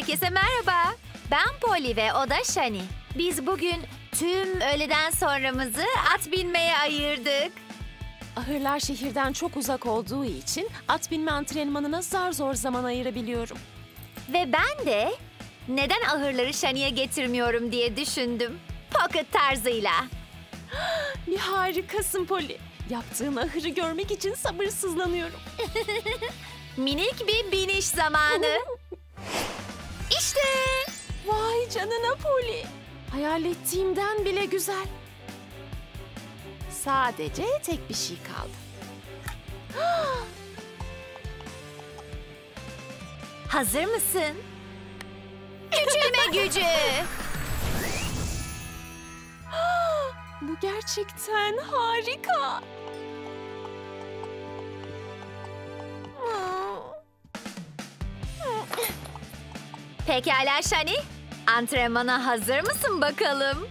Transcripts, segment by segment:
Herkese merhaba. Ben Polly ve o da Shani. Biz bugün tüm öğleden sonramızı at binmeye ayırdık. Ahırlar şehirden çok uzak olduğu için at binme antrenmanına zar zor zaman ayırabiliyorum. Ve ben de neden ahırları Shani'ye getirmiyorum diye düşündüm. Pocket tarzıyla. Bir harikasın Polly. Yaptığın ahırı görmek için sabırsızlanıyorum. Minik bir biniş zamanı. İşte. Vay canına Polly. Hayal ettiğimden bile güzel. Sadece tek bir şey kaldı. Hazır mısın? Küçülme gücü. Bu gerçekten harika. Pekala Shani. Antrenmana hazır mısın bakalım?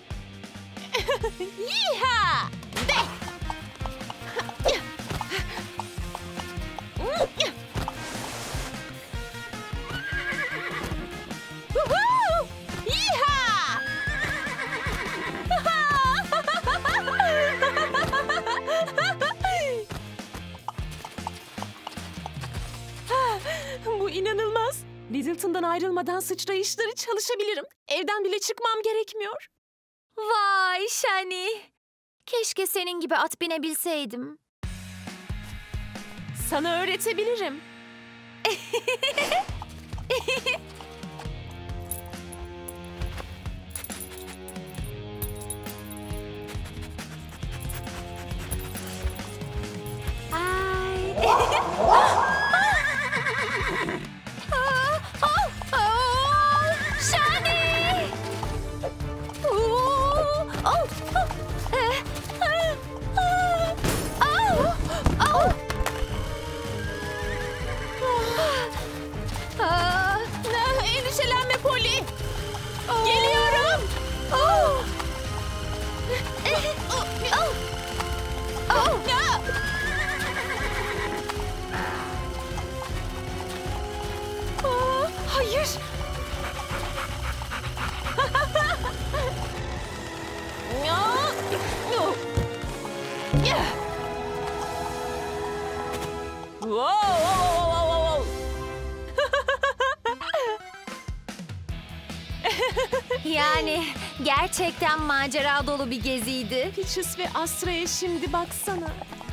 Yiha! De! Woohoo! Yiha! Bu inanılmaz. Littleton'dan ayrılmadan sıçrayışları çalışabilirim. Evden bile çıkmam gerekmiyor. Vay Shani. Keşke senin gibi at binebilseydim. Sana öğretebilirim. Ay. Shani! Endişelenme Polly. Geliyorum. Hayır. Yani gerçekten macera dolu bir geziydi. Peaches ve Astra'ya şimdi baksana.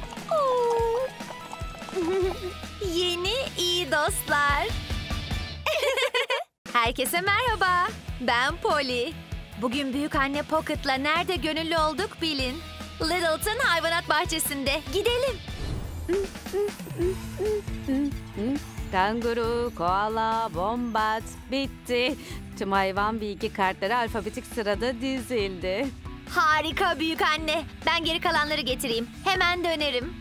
Yeni iyi dostlar. Herkese merhaba. Ben Polly. Bugün Büyükanne Pocket'la nerede gönüllü olduk bilin. Littleton Hayvanat Bahçesi'nde. Gidelim. Kanguru, koala, bombat, bitti. Tüm hayvan bilgi kartları alfabetik sırada dizildi. Harika Büyükanne. Ben geri kalanları getireyim. Hemen dönerim.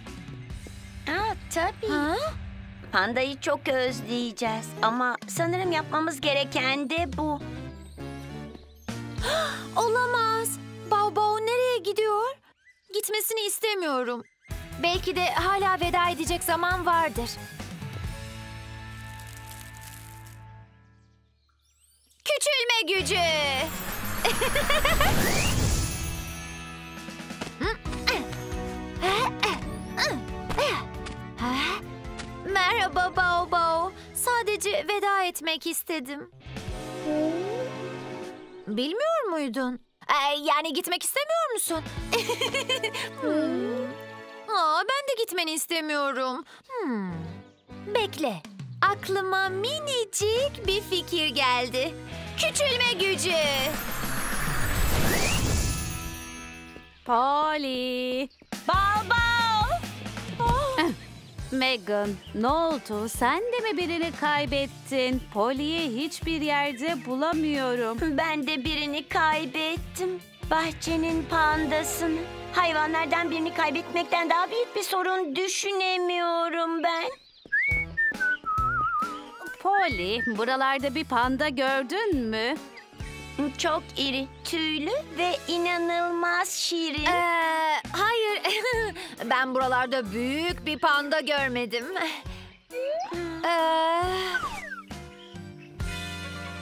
Tabii. Ha? Pandayı çok özleyeceğiz. Ama sanırım yapmamız gereken de bu. Olamaz. Bao nereye gidiyor? Gitmesini istemiyorum. Belki de hala veda edecek zaman vardır. Küçülme gücü. Merhaba Bao. Sadece veda etmek istedim. Bilmiyor muydun? Yani gitmek istemiyor musun? Ben de gitmeni istemiyorum. Bekle. Aklıma minicik bir fikir geldi. Küçülme gücü. Polly. Baba! Megan, ne oldu? Sen de mi birini kaybettin? Polly'yi hiçbir yerde bulamıyorum. Ben de birini kaybettim. Bahçenin pandasını. Hayvanlardan birini kaybetmekten daha büyük bir sorun düşünemiyorum ben. Polly, buralarda bir panda gördün mü? Çok iri, tüylü ve inanılmaz şirin. Hayır. Ben buralarda büyük bir panda görmedim.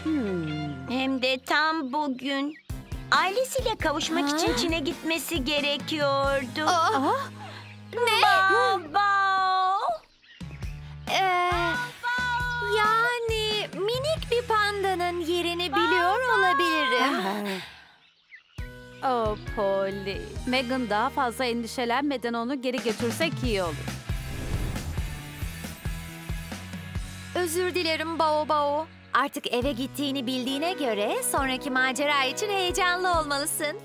Hem de tam bugün. Ailesiyle kavuşmak için Çin'e gitmesi gerekiyordu. Oh, ne? Baba! Yani minik bir pandanın yerini biliyor olabilirim. Oh Polly. Megan daha fazla endişelenmeden onu geri götürsek iyi olur. Özür dilerim Bao Bao. Artık eve gittiğini bildiğine göre sonraki macera için heyecanlı olmalısın.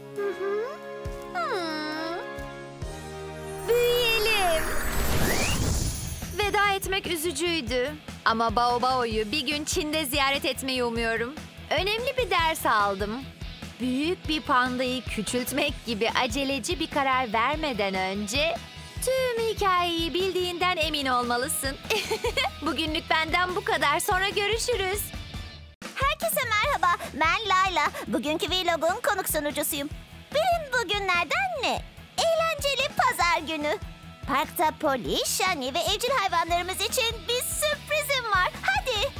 Büyüyelim. Veda etmek üzücüydü. Ama Bao Bao'yu bir gün Çin'de ziyaret etmeyi umuyorum. Önemli bir ders aldım. Büyük bir pandayı küçültmek gibi aceleci bir karar vermeden önce tüm hikayeyi bildiğinden emin olmalısın. Bugünlük benden bu kadar. Sonra görüşürüz. Herkese merhaba, ben Layla. Bugünkü vlogun konuk sunucusuyum. Bilin bugünlerden ne? Eğlenceli pazar günü. Parkta Polly, Shani ve evcil hayvanlarımız için bir sürprizim var. Hadi.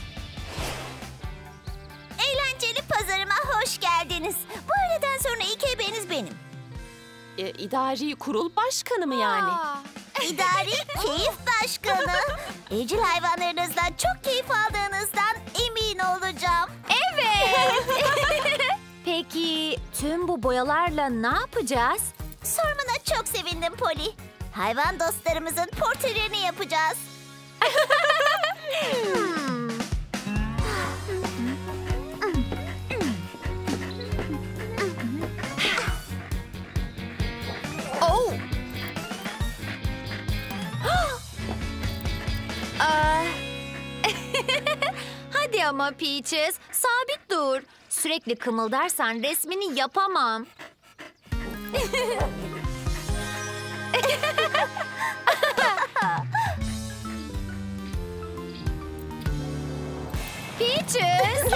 Eğlenceli pazarıma hoş geldiniz. Bu öğleden sonra ilk ebeniz benim. İdari kurul başkanı mı yani? İdari keyif başkanı. Evcil hayvanlarınızdan çok keyif aldığınızdan emin olacağım. Evet. Peki tüm bu boyalarla ne yapacağız? Sormana çok sevindim Polly. Hayvan dostlarımızın portrelerini yapacağız. Oh. Hadi ama Peaches, sabit dur. Sürekli kımıldarsan resmini yapamam. Peaches.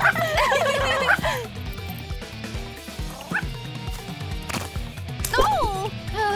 Oh.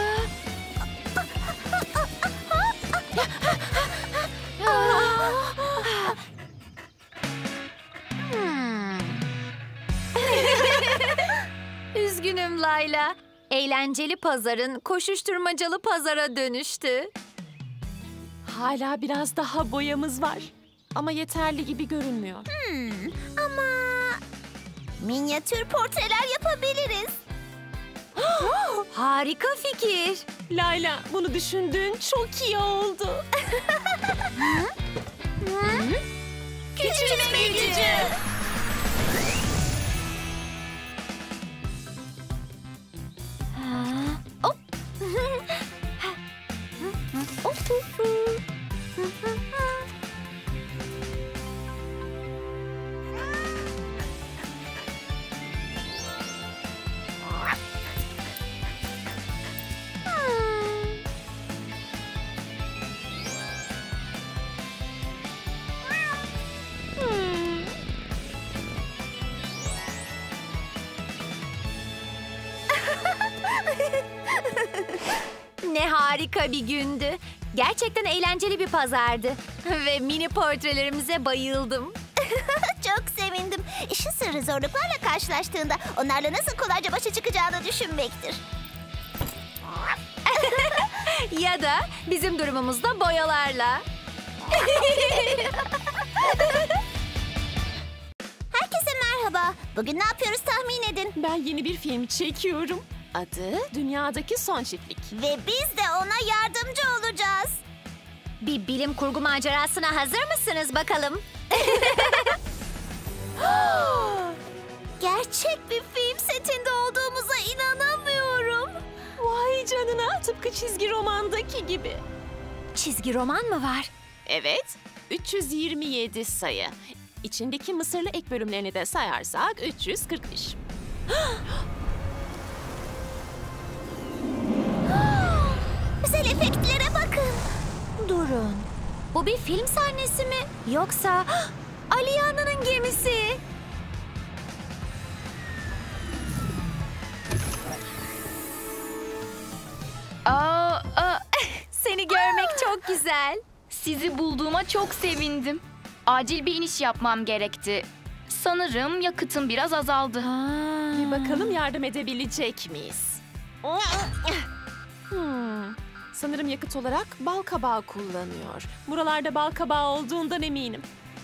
Üzgünüm Layla. Eğlenceli pazarın koşuşturmacalı pazara dönüştü. Hala biraz daha boyamız var. Ama yeterli gibi görünmüyor. Ama minyatür portreler yapabiliriz. Harika fikir. Layla, bunu düşündüğün çok iyi oldu. Küçülme gücü. Hop. Ne harika bir gündü. Gerçekten eğlenceli bir pazardı. Ve mini portrelerimize bayıldım. Çok sevindim. İşin sırrı zorluklarla karşılaştığında onlarla nasıl kolayca başa çıkacağını düşünmektir. Ya da bizim durumumuzda boyalarla. Herkese merhaba. Bugün ne yapıyoruz tahmin edin. Ben yeni bir film çekiyorum. Adı Dünyadaki Son Çiftlik. Ve biz de ona yardımcı olacağız. Bir bilim kurgu macerasına hazır mısınız bakalım? Gerçek bir film setinde olduğumuza inanamıyorum. Vay canına, tıpkı çizgi romandaki gibi. Çizgi roman mı var? Evet, 327 sayı. İçindeki Mısırlı ek bölümlerini de sayarsak 345. Güzel efektlere bakın. Durun. Bu bir film sahnesi mi? Yoksa Aliyana'nın gemisi? Seni görmek çok güzel. Sizi bulduğuma çok sevindim. Acil bir iniş yapmam gerekti. Sanırım yakıtım biraz azaldı. Bir bakalım yardım edebilecek miyiz? Sanırım yakıt olarak bal kabağı kullanıyor. Buralarda bal kabağı olduğundan eminim.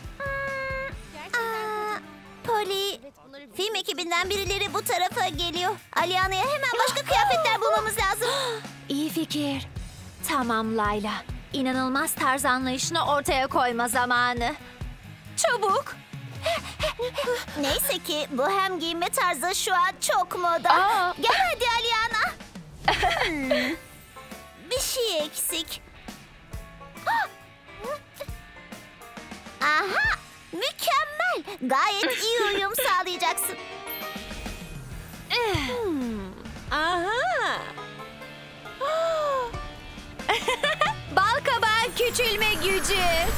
Polly, film ekibinden birileri bu tarafa geliyor. Aliana'ya hemen başka kıyafetler bulmamız lazım. İyi fikir. Tamam Layla. İnanılmaz tarz anlayışını ortaya koyma zamanı. Çabuk. Neyse ki bu hem giyinme tarzı şu an çok moda. Gel hadi Aliana. Bir şey eksik. Aha, mükemmel. Gayet iyi uyum sağlayacaksın. Aha! Bal kabağı küçülme gücü.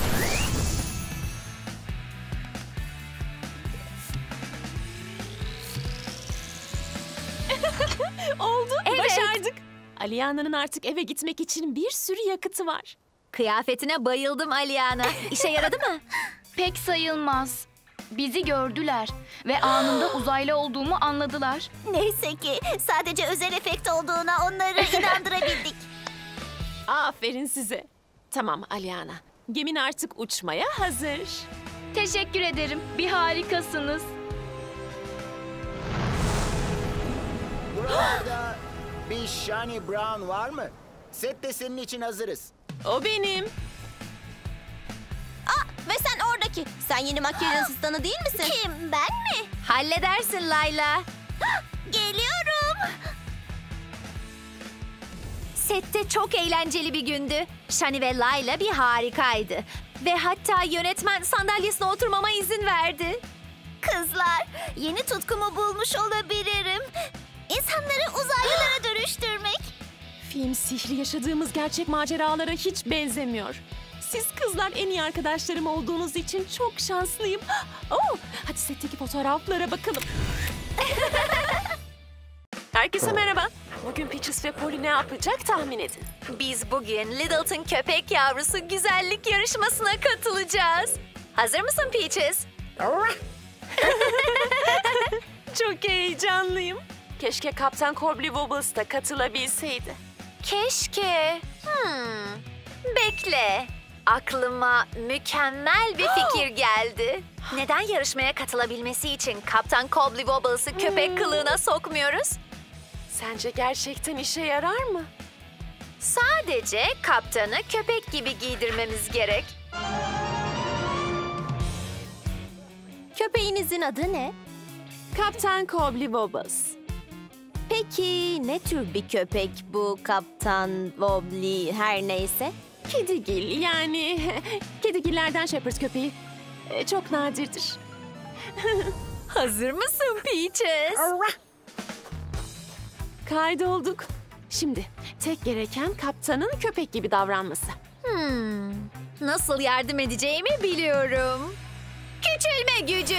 Oldu, Evet. başardık. Aliana'nın artık eve gitmek için bir sürü yakıtı var. Kıyafetine bayıldım Aliana. İşe yaradı mı? Pek sayılmaz. Bizi gördüler ve anında uzaylı olduğumu anladılar. Neyse ki sadece özel efekt olduğuna onları inandırabildik. Aferin size. Tamam Aliana, gemin artık uçmaya hazır. Teşekkür ederim. Bir harikasınız. Buralarda bir Shani Brown var mı? Sette senin için hazırız. O benim. Ve sen oradaki. Sen yeni makyaj asistanı değil misin? Kim, ben mi? Halledersin Layla. Geliyorum. Sette çok eğlenceli bir gündü. Shani ve Layla bir harikaydı. Ve hatta yönetmen sandalyesine oturmama izin verdi. Kızlar, yeni tutkumu bulmuş olabilirim. İnsanları uzaylılara dönüştürmek. Film sihri yaşadığımız gerçek maceralara hiç benzemiyor. Siz kızlar en iyi arkadaşlarım olduğunuz için çok şanslıyım. Hadi setteki fotoğraflara bakalım. Herkese merhaba. Bugün Peaches ve Polly ne yapacak tahmin edin. Biz bugün Littleton köpek yavrusu güzellik yarışmasına katılacağız. Hazır mısın Peaches? Çok heyecanlıyım. Keşke Kaptan Cobbly Wobbles da katılabilseydi. Keşke. Bekle. Aklıma mükemmel bir fikir geldi. Neden yarışmaya katılabilmesi için Kaptan Cobbly Wobbles'ı köpek kılığına sokmuyoruz? Sence gerçekten işe yarar mı? Sadece kaptanı köpek gibi giydirmemiz gerek. Köpeğinizin adı ne? Kaptan Cobbly Wobbles. Peki ne tür bir köpek bu Kaptan Wobbly her neyse? Kedigil yani kedigillerden shepherd köpeği çok nadirdir. Hazır mısın Peaches? Kaydolduk. Şimdi tek gereken kaptanın köpek gibi davranması. Nasıl yardım edeceğimi biliyorum. Küçülme gücü.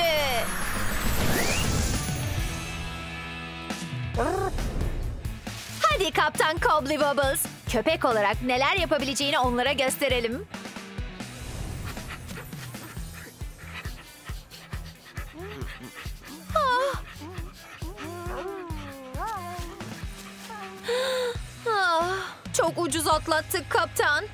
Hadi Kaptan Cobbly Wobbles. Köpek olarak neler yapabileceğini onlara gösterelim. Çok ucuz atlattık kaptan.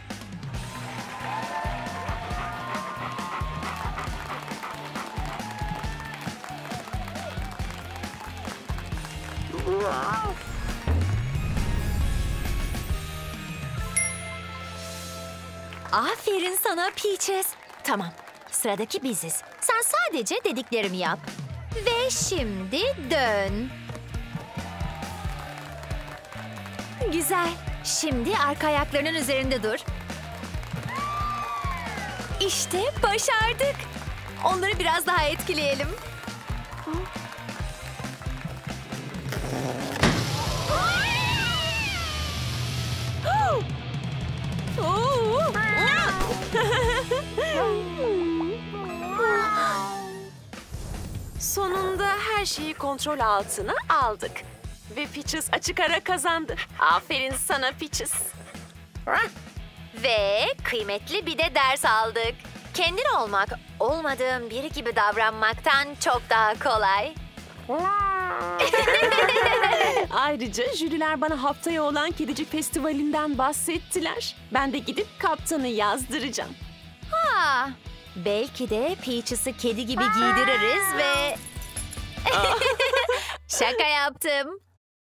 Aferin sana Peaches. Tamam, sıradaki biziz. Sen sadece dediklerimi yap. Ve şimdi dön. Güzel. Şimdi arka ayaklarının üzerinde dur. İşte başardık. Onları biraz daha etkileyelim. Sonunda her şeyi kontrol altına aldık. Ve Peaches açık ara kazandı. Aferin sana Peaches. Ve kıymetli bir de ders aldık. Kendin olmak, olmadığın biri gibi davranmaktan çok daha kolay. Ayrıca jüriler bana haftaya olan Kedicik Festivali'nden bahsettiler. Ben de gidip kaptanı yazdıracağım. Ha, belki de Peaches'ı kedi gibi giydiririz ve... Şaka yaptım.